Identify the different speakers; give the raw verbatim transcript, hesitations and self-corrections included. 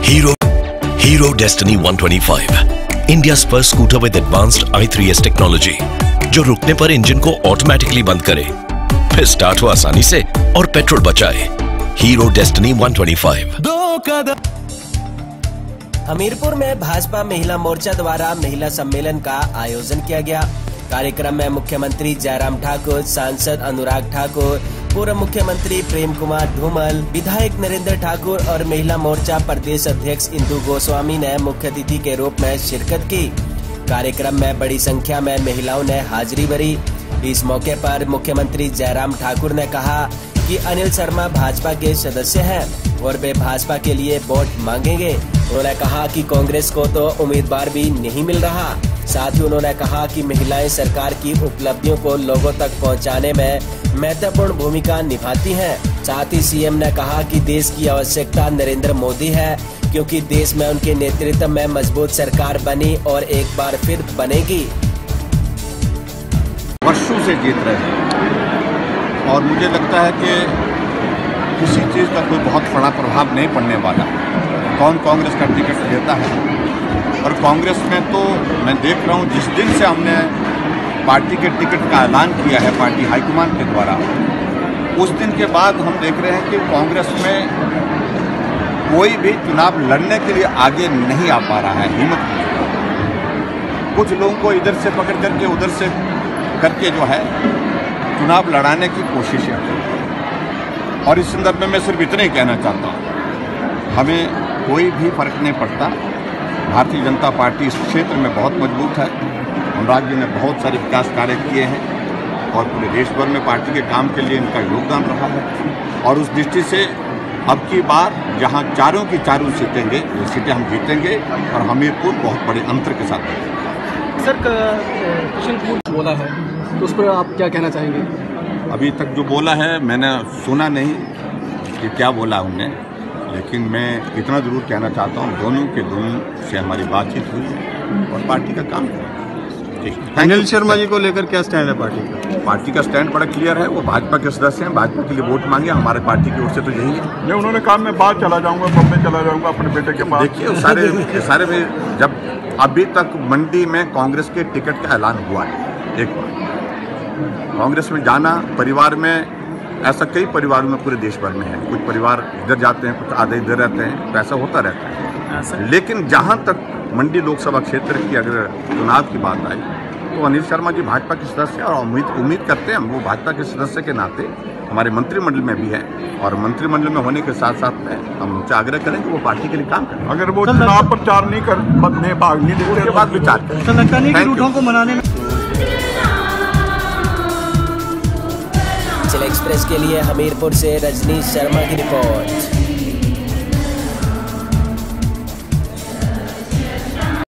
Speaker 1: Hero Hero Destiny one twenty-five, India's first scooter with advanced I three S technology, जो रुकने पर engine को automatically बंद करे, फिर स्टार्ट हो आसानी से और पेट्रोल बचाए। Hero Destiny one twenty-five।
Speaker 2: Hamirpur में भाजपा महिला मोर्चा द्वारा महिला सम्मेलन का आयोजन किया गया। कार्यक्रम में मुख्यमंत्री जयराम ठाकुर, सांसद अनुराग ठाकुर, पूर्व मुख्यमंत्री प्रेम कुमार धूमल, विधायक नरेंद्र ठाकुर और महिला मोर्चा प्रदेश अध्यक्ष इंदु गोस्वामी ने मुख्य अतिथि के रूप में शिरकत की। कार्यक्रम में बड़ी संख्या में महिलाओं ने हाजिरी भरी। इस मौके पर मुख्यमंत्री जयराम ठाकुर ने कहा कि अनिल शर्मा भाजपा के सदस्य हैं और वे भाजपा के लिए वोट मांगेंगे। उन्होंने कहा कि कांग्रेस को तो उम्मीदवार भी नहीं मिल रहा। साथ ही उन्होंने कहा कि महिलाएं सरकार की उपलब्धियों को लोगों तक पहुंचाने में महत्वपूर्ण भूमिका निभाती हैं। साथ ही सीएम ने कहा कि देश की आवश्यकता नरेंद्र मोदी है, क्योंकि देश में उनके नेतृत्व में मजबूत सरकार बनी और एक बार फिर बनेगी।
Speaker 3: वर्षों से जीत रहे हैं और मुझे लगता है कि किसी चीज़ का कोई बहुत बड़ा प्रभाव नहीं पड़ने वाला। कौन कांग्रेस का टिकट लेता है, और कांग्रेस में तो मैं देख रहा हूँ जिस दिन से हमने पार्टी के टिकट का ऐलान किया है पार्टी हाईकमान के द्वारा, उस दिन के बाद हम देख रहे हैं कि कांग्रेस में कोई भी चुनाव लड़ने के लिए आगे नहीं आ पा रहा है, हिम्मत नहीं। कुछ लोगों को इधर से पकड़ करके उधर से करके जो है चुनाव लड़ाने की कोशिश है। और इस संदर्भ में मैं सिर्फ इतना ही कहना चाहता हूँ, हमें कोई भी फर्क नहीं पड़ता। भारतीय जनता पार्टी इस क्षेत्र में बहुत मजबूत है। अनुराग जी ने बहुत सारे विकास कार्य किए हैं और पूरे देश भर में पार्टी के काम के लिए इनका योगदान रहा है। और उस दृष्टि से अब की बार जहां चारों की चारों सीटेंगे, ये सीटें हम जीतेंगे और हमीरपुर बहुत बड़े अंतर के साथ जीतेंगे।
Speaker 4: सर, कुछ बोला है तो उस पर आप क्या कहना चाहेंगे?
Speaker 3: अभी तक जो बोला है मैंने सुना नहीं कि क्या बोला उन्होंने, लेकिन मैं इतना जरूर कहना चाहता हूँ, दोनों के दोनों से हमारी बातचीत हुई है और पार्टी का काम करें।
Speaker 5: अनिल शर्मा जी को लेकर क्या स्टैंड है पार्टी का?
Speaker 3: पार्टी का स्टैंड बड़ा क्लियर है। वो भाजपा के सदस्य हैं, भाजपा के लिए वोट मांगे, हमारे पार्टी की ओर से तो यही है।
Speaker 6: नहीं, उन्होंने कहा मैं बाहर चला जाऊंगा, बम्बई चला जाऊंगा अपने बेटे के पास।
Speaker 3: देखिए सारे सारे में जब अभी तक मंडी में कांग्रेस के टिकट का ऐलान हुआ है, एक बार कांग्रेस में जाना, परिवार में ऐसा कई परिवारों में पूरे देश भर में है। कुछ परिवार इधर जाते हैं, कुछ आधे इधर रहते हैं, तो ऐसा होता रहता है। लेकिन जहां तक मंडी लोकसभा क्षेत्र की अगर चुनाव की बात आई तो अनिल शर्मा जी भाजपा के सदस्य और उम्मीद उम्मीद करते हैं वो भाजपा के सदस्य के नाते हमारे मंत्रिमंडल में भी है और मंत्रिमंडल में होने के साथ साथ में हम उनसे आग्रह करें कि वो पार्टी के लिए काम करें।
Speaker 6: अगर वो चुनाव प्रचार नहीं कर बदने भाग नहीं देते
Speaker 3: उसके बाद विचार करें।
Speaker 4: तो लगता नहीं कि रूठों को मनाने में
Speaker 2: एक्सप्रेस के लिए हमीरपुर से रजनीश शर्मा की रिपोर्ट।